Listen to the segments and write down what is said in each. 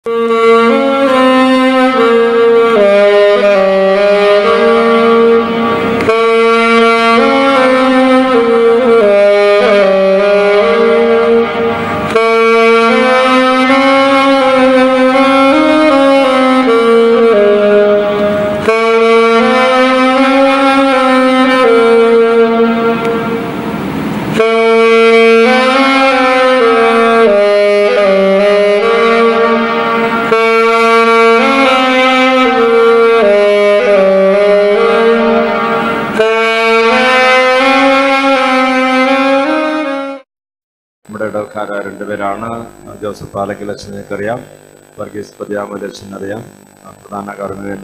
രണ്ടുപേരാണ്. ജോസഫ് പാലക്കൽ അച്ഛനെയൊക്കെ അറിയാം, വർഗീസ് പതിയാമൽ അച്ഛൻ അറിയാം. പ്രധാന കാർമ്മികൻ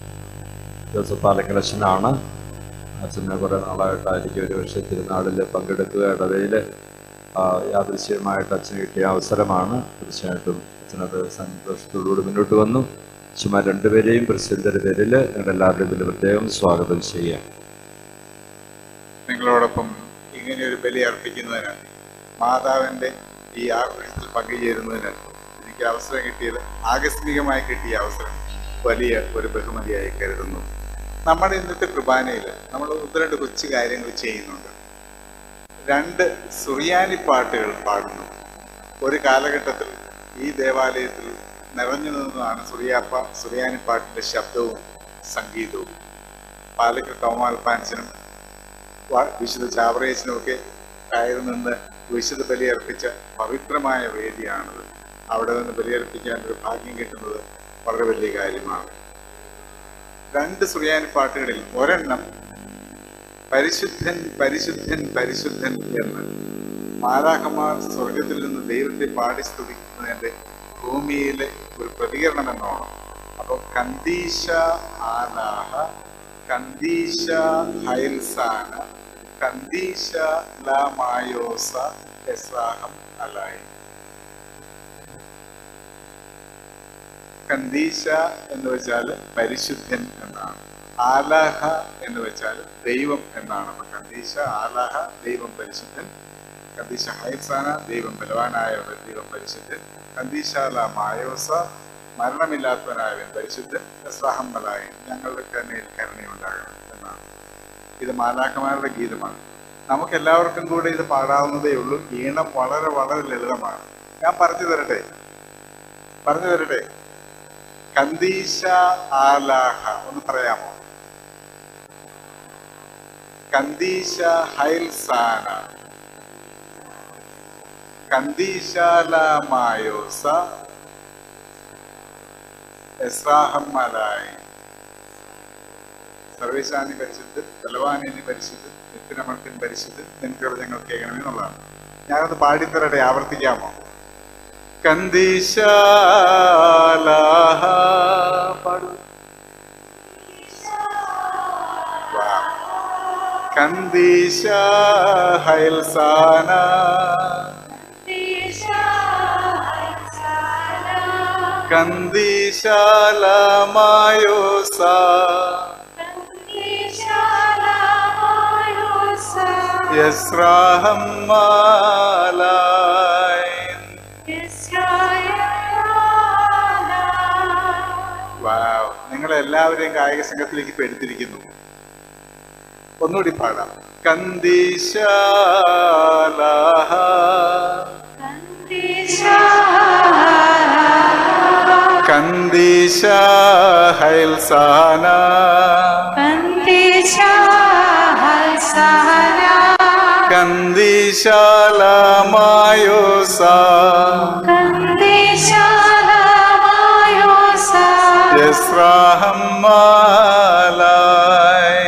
ജോസഫ് പാലക്കൽ അച്ഛനാണ്. അച്ഛന് കുറേ നാളായിട്ടായിരിക്കും ഒരു പക്ഷേ തിരുനാളിൽ പങ്കെടുക്കുക. ഇടവയിൽ യാദൃശ്യമായിട്ട് അച്ഛന് കിട്ടിയ അവസരമാണ്. തീർച്ചയായിട്ടും അച്ഛനത് സന്തോഷത്തോടുകൂടി മുന്നോട്ട് വന്നു. അച്ഛന്മാർ രണ്ടുപേരെയും പ്രസിദ്ധരുടെ പേരിൽ ഞങ്ങളെല്ലാവരുടെയും പേരിൽ പ്രത്യേകം സ്വാഗതം ചെയ്യാം. നിങ്ങളോടൊപ്പം ഇങ്ങനെയൊരു ബലി അർപ്പിക്കുന്നതിന്, മാതാവിൻ്റെ ഈ ആഘോഷത്തിൽ പങ്കുചേരുന്നതിന് എനിക്ക് അവസരം കിട്ടിയത്, ആകസ്മികമായി കിട്ടിയ അവസരം വലിയ ഒരു ബഹുമതിയായി കരുതുന്നു. നമ്മുടെ ഇന്നത്തെ കുർബാനയിൽ നമ്മൾ ഒന്ന് രണ്ട് കൊച്ചു കാര്യങ്ങൾ ചെയ്യുന്നുണ്ട്. 2 സുറിയാനി പാട്ടുകൾ പാടുന്നു. ഒരു കാലഘട്ടത്തിൽ ഈ ദേവാലയത്തിൽ നിറഞ്ഞു നിന്നതാണ് സുറിയാനി പാട്ടിൻ്റെ ശബ്ദവും സംഗീതവും. പാലക്കൽ തോമ മാൽപ്പാൻസിനും വിശുദ്ധ ചാവറേച്ചനും ഒക്കെ കയറി നിന്ന് വിശുദ്ധ ബലിയർപ്പിച്ച പവിത്രമായ വേദിയാണത്. അവിടെ നിന്ന് ബലിയർപ്പിക്കാൻ ഒരു ഭാഗ്യം കിട്ടുന്നത് വളരെ വലിയ കാര്യമാണ്. 2 സുറിയാനി പാട്ടുകളിൽ ഒരെണ്ണം പരിശുദ്ധൻ പരിശുദ്ധൻ പരിശുദ്ധൻ എന്ന് മാലാഖമാർ സ്വർഗത്തിൽ നിന്ന് ദൈവത്തെ പാടി സ്തുതിക്കുന്നതിൻ്റെ ഭൂമിയിലെ ഒരു പ്രതികരണം എന്നോണം. അപ്പോൾ കന്ദീശ ആലാഹ, കന്ദീശ ഹൈൽസാന, കന്ദീശ ലാമായോസ എസ്രാഹം അലായി. കന്ദീശ എന്ന് വെച്ചാൽ പരിശുദ്ധൻ എന്നാണ്. ആലാഹ എന്ന് വെച്ചാൽ ദൈവം എന്നാണ്. അപ്പൊ കന്ദീശ ആലാഹ ദൈവം പരിശുദ്ധൻ, കന്ദീശ ഹൈസാന ദൈവം ബലവാനായവൻ ദൈവം പരിശുദ്ധൻ, കന്ദീശ ലാമായോസ മരണമില്ലാത്തവനായവൻ പരിശുദ്ധൻ, എസ്രാഹം അലായി ഞങ്ങളുടെ കരുണയിൽ കരുണയുണ്ടാകണം എന്നാണ്. ഇത് മാലാഖമാരുടെ ഗീതമാണ്. നമുക്ക് എല്ലാവർക്കും കൂടെ ഇത് പാടാവുന്നതേ ഉള്ളൂ. ഈണം വളരെ വളരെ ലളിതമാണ്. ഞാൻ പറഞ്ഞു തരട്ടെ. കന്ദീശ ആലാഹ ഒന്ന് പറയാമോ? കന്ദീശ ഹൈൽസാന, കന്ദീശ ലാമായോസ എസ്രാഹം അലായി. സർവേശാനി പരിശുദ്ധൻ, ബലവാനി പരിശുദ്ധൻ, നിത്യനമർത്തിൻ പരിശുദ്ധൻ, നിൻകൃപ ഞങ്ങൾ കേൾക്കണമേ എന്നുള്ളതാണ്. ഞാനത് പാടിത്തരട്ടെ, ആവർത്തിക്കാമോ? കന്ദീശ ആലാഹ പാടു. കന്ദീശ ഹൈൽസാന, കന്ദീശ ലാമായോസ യസ്രാഹം അലായി. നിങ്ങളെല്ലാവരെയും കായിക സംഘത്തിലേക്ക് ഇപ്പൊ എടുത്തിരിക്കുന്നു. ഒന്നുകൂടി പാടാം. കന്ദീശ ആലാഹ, കന്ദീശ ഹൈൽസാന, കന്ദീശ ലാമായോസ യസ്രാഹം അലായി.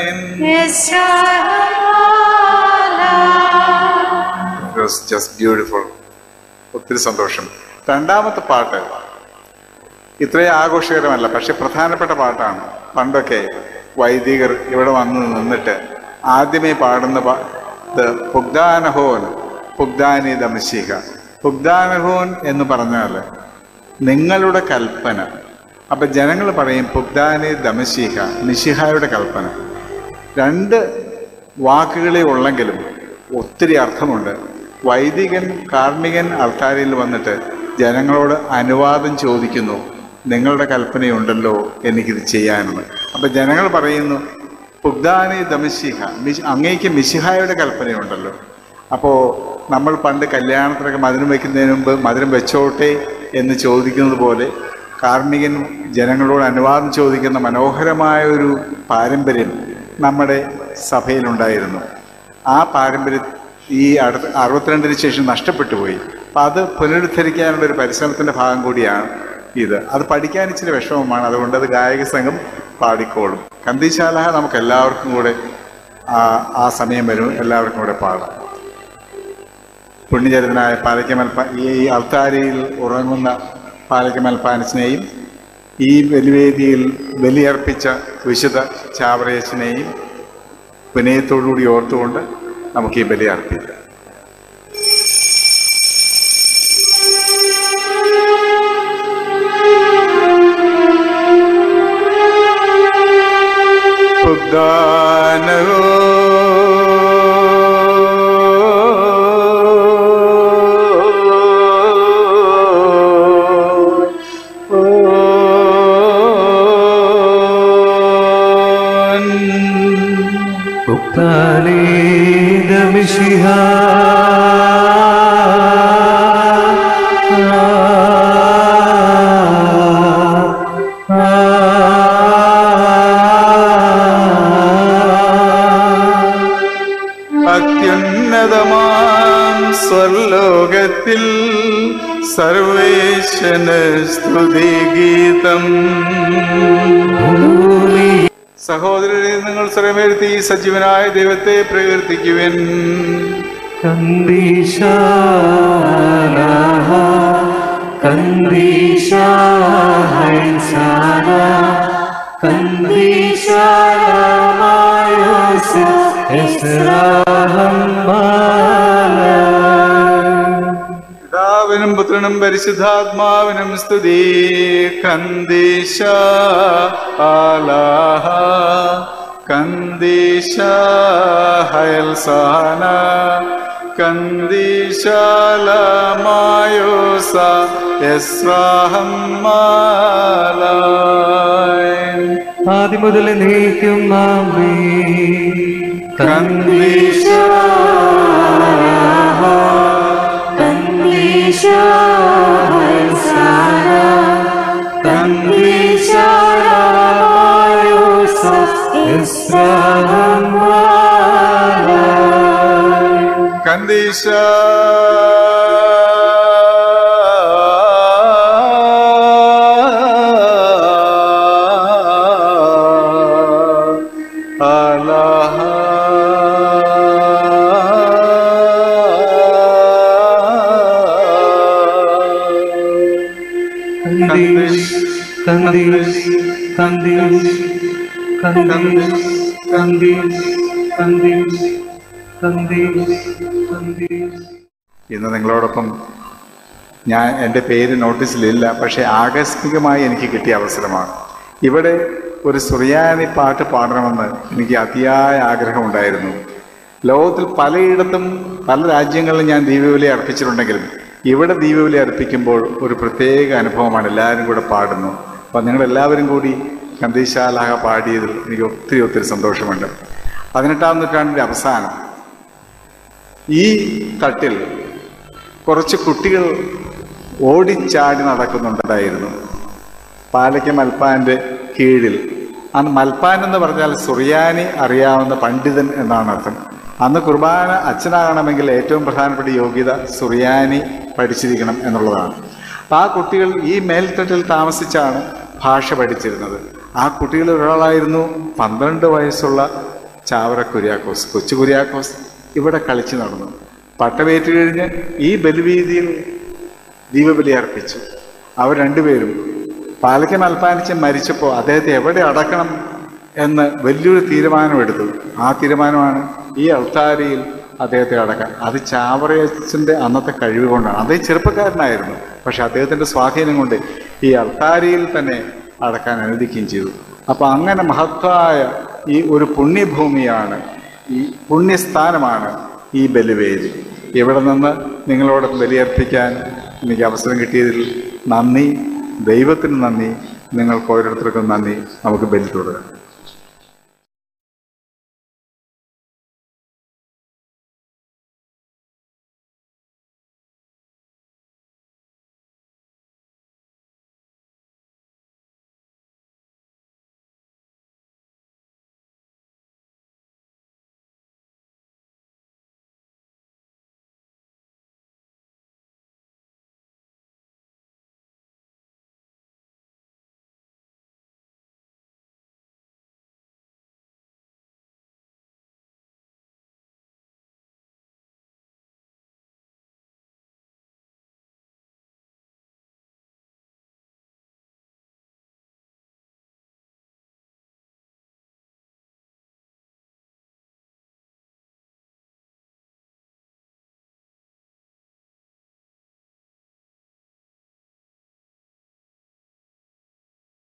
Just beautiful. ഒത്തിരി സന്തോഷം. രണ്ടാമത്തെ പാട്ട് ഇത്രയും ആഘോഷകരമല്ല, പക്ഷെ പ്രധാനപ്പെട്ട പാട്ടാണ്. പണ്ടൊക്കെ വൈദികർ ഇവിടെ വന്ന് നിന്നിട്ട് ആദ്യമേ പാടുന്ന പുഗ്ദാനഹോൻ പുഗ്ദാനി ദമശിഹ. പുഗ്ദാനഹോൻ എന്ന് പറഞ്ഞാൽ നിങ്ങളുടെ കൽപ്പന. അപ്പം ജനങ്ങൾ പറയും പുഗ്ദാനി ദമശിഹ, മിശിഹായുടെ കൽപ്പന. 2 വാക്കുകളെ ഉള്ളെങ്കിലും ഒത്തിരി അർത്ഥമുണ്ട്. വൈദികൻ കാർമ്മികൻ അൾത്താരയിൽ വന്നിട്ട് ജനങ്ങളോട് അനുവാദം ചോദിക്കുന്നു, നിങ്ങളുടെ കൽപ്പനയുണ്ടല്ലോ എനിക്കിത് ചെയ്യാനെന്ന്. അപ്പം ജനങ്ങൾ പറയുന്നു, പുഗ്ദാനി ദമിശിഹ, അങ്ങേക്ക് മിശിഹായുടെ കൽപ്പനയുണ്ടല്ലോ. അപ്പോൾ നമ്മൾ പണ്ട് കല്യാണത്തിനൊക്കെ മധുരം വയ്ക്കുന്നതിന് മുമ്പ് മധുരം വെച്ചോട്ടെ എന്ന് ചോദിക്കുന്നത് പോലെ കാർമ്മികൻ ജനങ്ങളോട് അനുവാദം ചോദിക്കുന്ന മനോഹരമായ ഒരു പാരമ്പര്യം നമ്മുടെ സഭയിലുണ്ടായിരുന്നു. ആ പാരമ്പര്യം ഈ 62 ശേഷം നഷ്ടപ്പെട്ടു പോയി. അപ്പം അത് പുനരുദ്ധരിക്കാനുള്ള ഒരു പരിശ്രമത്തിൻ്റെ ഭാഗം കൂടിയാണ് ഇത്. അത് പഠിക്കാൻ ഇച്ചിരി വിഷമമാണ്. അതുകൊണ്ട് അത് ഗായക സംഘം പാടിക്കോളും. കന്ദീശാല നമുക്ക് എല്ലാവർക്കും കൂടെ ആ സമയം വരും, എല്ലാവർക്കും കൂടെ പാടാം. പുണ്യചരിതനായ പാലക്കൽ മൽപ്പാൻ, ഈ അൾത്താരയിൽ ഉറങ്ങുന്ന പാലക്കൽ മൽപ്പാനച്ചനെയും ഈ ബലിവേദിയിൽ ബലിയർപ്പിച്ച വിശുദ്ധ ചാവറയച്ചനെയും വിനയത്തോടുകൂടി ഓർത്തുകൊണ്ട് നമുക്ക് ഈ ബലി അർപ്പിക്കാം. അത്യുന്നതമാം സ്വർലോകത്തിൽ സർവേശന സ്തുതിഗീതം. സഹോദരരെ, നിങ്ങൾ സ്വരമേഴ്ത്തി സജീവനായ ദൈവത്തെ പ്രകീർത്തിക്കുവിൻ. പിതാവിനും പുത്രനും പരിശുദ്ധാത്മാവിനും സ്തുതി. കന്ദീശ ആലാഹ കന്ദീശ ഹയൽസാന കന്ദീശാലമായോസ യസ്രാഹം മാലായ്. ആദ്യം മുതൽ നീക്കും കന്ദീശ കന്ദീശ കന്ദീശ ഇന്ന് നിങ്ങളോടൊപ്പം എൻ്റെ പേര് നോട്ടീസിലില്ല, പക്ഷേ ആകസ്മികമായി എനിക്ക് കിട്ടിയ അവസരമാണ്. ഇവിടെ ഒരു സുറിയാനി പാട്ട് പാടണമെന്ന് എനിക്ക് അതിയായ ആഗ്രഹമുണ്ടായിരുന്നു. ലോകത്തിൽ പലയിടത്തും പല രാജ്യങ്ങളിലും ഞാൻ ദീപാവലി അർപ്പിച്ചിട്ടുണ്ടെങ്കിലും ഇവിടെ ദീപാവലി അർപ്പിക്കുമ്പോൾ ഒരു പ്രത്യേക അനുഭവമാണ്. എല്ലാവരും കൂടെ പാടുന്നു. അപ്പം നിങ്ങളെല്ലാവരും കൂടി കന്ദീശാലാഹ പാടിയതിൽ എനിക്ക് ഒത്തിരി സന്തോഷമുണ്ട്. 18-ാം നൂറ്റാണ്ടിൻ്റെ അവസാനം ഈ തട്ടിൽ കുറച്ച് കുട്ടികൾ ഓടിച്ചാടി നടക്കുന്നുണ്ടായിരുന്നു. പാലക്കൽ മൽപ്പാൻ്റെ കീഴിൽ. അന്ന് മൽപ്പാൻ എന്ന് പറഞ്ഞാൽ സുറിയാനി അറിയാവുന്ന പണ്ഡിതൻ എന്നാണ് അർത്ഥം. അന്ന് കുർബാന അച്ഛനാകണമെങ്കിൽ ഏറ്റവും പ്രധാനപ്പെട്ട യോഗ്യത സുറിയാനി പഠിച്ചിരിക്കണം എന്നുള്ളതാണ്. അപ്പം ആ കുട്ടികൾ ഈ മേൽത്തട്ടിൽ താമസിച്ചാണ് ഭാഷ പഠിച്ചിരുന്നത്. ആ കുട്ടികളിൽ ഒരാളായിരുന്നു 12 വയസ്സുള്ള ചാവറ കുര്യാക്കോസ്. കൊച്ചു കുര്യാക്കോസ് ഇവിടെ കളിച്ചു നടന്നു. പട്ടവേറ്റ് കഴിഞ്ഞ് ഈ ബലിവീതിയിൽ ദീപബലി അർപ്പിച്ചു. അവർ രണ്ടുപേരും പാലക്കൽ മൽപ്പാനച്ചൻ മരിച്ചപ്പോൾ അദ്ദേഹത്തെ എവിടെ അടക്കണം എന്ന് വലിയൊരു തീരുമാനമെടുത്തു. ആ തീരുമാനമാണ് ഈ അൾത്താരയിൽ അദ്ദേഹത്തെ അടക്കാൻ. അത് ചാവറയച്ചൻ്റെ അന്നത്തെ കഴിവ് കൊണ്ടാണ്. അദ്ദേഹം ചെറുപ്പക്കാരനായിരുന്നു, പക്ഷെ അദ്ദേഹത്തിൻ്റെ സ്വാധീനം കൊണ്ട് ഈ അൾത്താരയിൽ തന്നെ അടക്കാൻ അനുവദിക്കുകയും ചെയ്തു. അപ്പം അങ്ങനെ മഹത്തായ ഈ ഒരു പുണ്യഭൂമിയാണ്, ഈ പുണ്യസ്ഥാനമാണ് ഈ ബലിവേദി. ഇവിടെ നിന്ന് നിങ്ങളോട് ബലിയർപ്പിക്കാൻ എനിക്ക് അവസരം കിട്ടിയതിൽ നന്ദി, ദൈവത്തിന് നന്ദി, നിങ്ങൾക്ക് ഓരോരുത്തർക്കും നന്ദി. നമുക്ക് ബലി തുടരാം.